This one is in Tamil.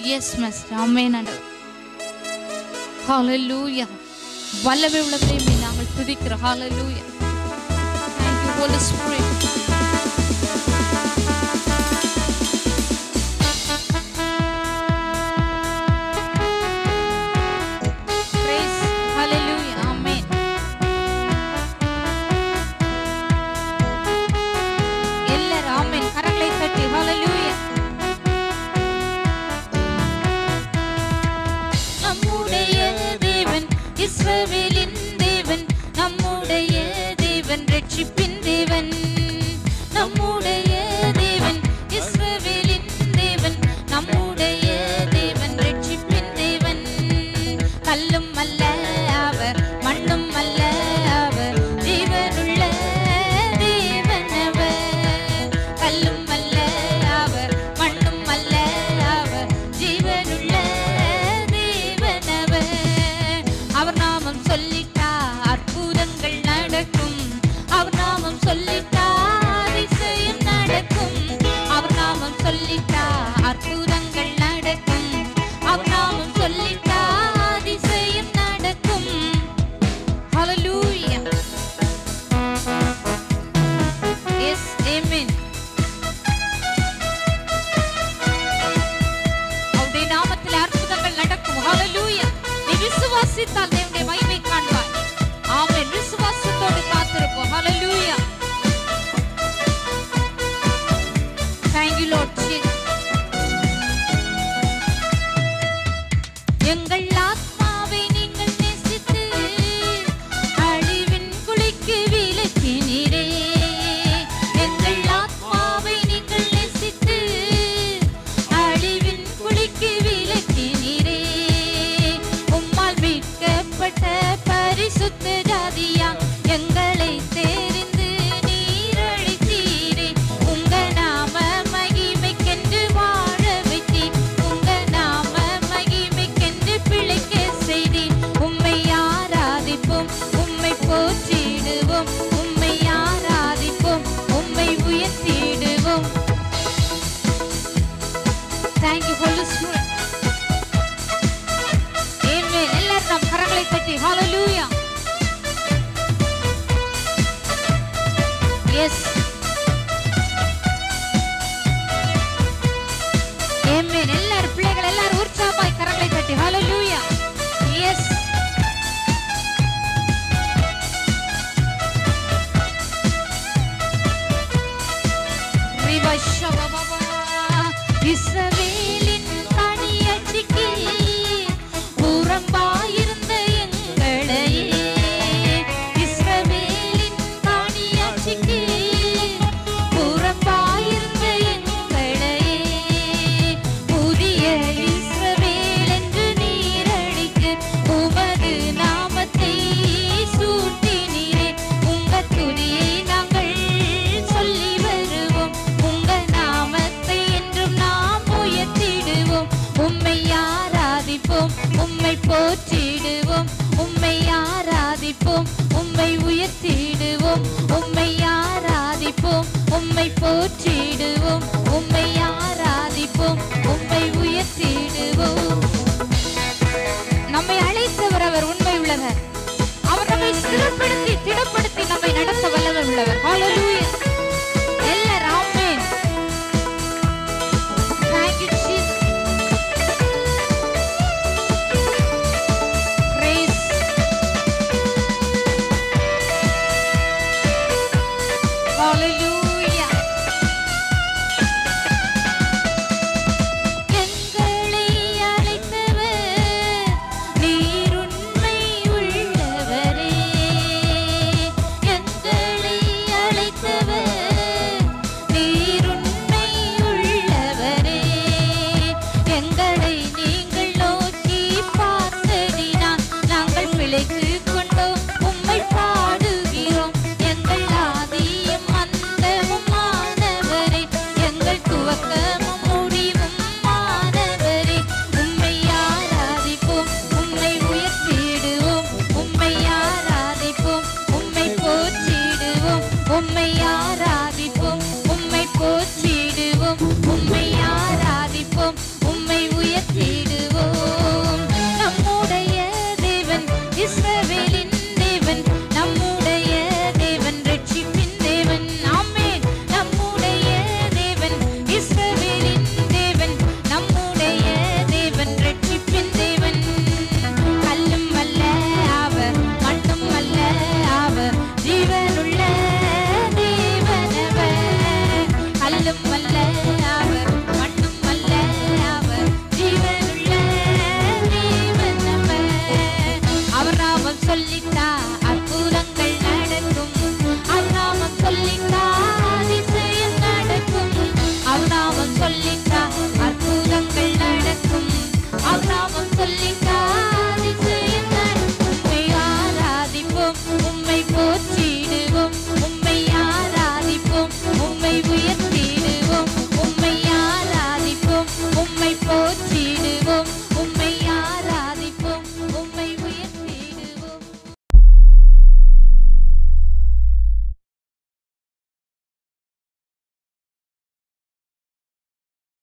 Yes master. ஆமென் ஆண்டவர். ஹalleluya. வல்லமை உள்ளவரே நாங்கள் துதிக்கிறோம். ஹalleluya. Thank you Holy Spirit. இஸ்ரவேலின் தேவன் நம்முடைய தேவன், ரட்சிப்பின் தேவன் நம்முடைய தேவன். இஸ்ரவேலின் தேவன் நம்முடைய தேவன், ரட்சிப்பின் தேவன். கல்லும் அல்ல அவர், மண்ணும் அல்ல அவர், ஜீவனுள்ள தேவன் அவர். கல்லும் அல்ல அவர், மண்ணும் அல்ல அவர், ஜீவனுள்ள தேவன் அவர். அவர் நாமம் சொல்லிட்டா அற்புதங்கள் நடக்கும். அவர் நாமம் சொல்லிட்டா அதிசயம் நடக்கும். அவர் நாமம் சொல்லிட்டா அற்புதங்கள் நடக்கும். அவர் நாமம் சொல்லிட்டா அதிசயம் நடக்கும். ஹalleluya. Yes, amen. அவருடைய நாமத்தில் அற்புதங்கள் நடக்கும். ஹalleluya. நீ விசுவாசித்தால் தேவனுடைய மகிமை காண்பாய். ஆமென். விசுவாசத்தோடு காத்திருப்போம். ஹalleluya. Thank you Lord Jesus. எங்கள் ஆத்மாவை நீங்கள் நேசித்து அழிவின் குழிக்கு விலக்கினீரே. எங்கள் ஆத்மாவை நீங்கள் நேசித்து அழிவின் குழிக்கு விலக்கினீரே. உம்மால் மீட்கப்பட்ட பரிசுத்த ஜாதியா எங்களை தெரிந்து நீர் அழைத்தீரே. உங்க நாம மகிமைக்கென்று வாழ வைத்தீர். உங்க நாம மகிமைக்கென்று பிழைக்க செய்தீர். உம்மை ஆராதிப்போம், உம்மை போற்றிடுவோம். உம்மை ஆராதிப்போம், உம்மை உயர்த்திடுவோம். Thank you Holy Spirit. Amen. எல்லாரும் நம் கரங்களை தட்டி ஹalleluya. Yes. Amen. எல்லாரும் பிள்ளைகள் எல்லாரும் உற்சாகமாய் கரங்களை தட்டி ஹalleluya. Yes. ரிவஷபபா இஸ்ரவேலின் தனியச்சிக்கு புறம்பாயிருந்த எங்களையே. இஸ்ரவேலின் தனியச்சிக்கு புறம்பாயிருந்த எங்களையே. புதிய இஸ்ரவேல் என்று நீர் அழைத்து உமது நாமத்தை சூட்டினீரே. உங்க துதியை நாங்கள் சொல்லி வருவோம். உங்க நாமத்தை என்றும் நாம் உயர்த்திடுவோம். உம்மை ஆராதிப்போம், உம்மை போற்றிடுவோம். உம்மை ஆராதிப்போம், உம்மை உயர்த்திடுவோம். உம்மை ஆராதிப்போம், உம்மை போற்றிடுவோம்.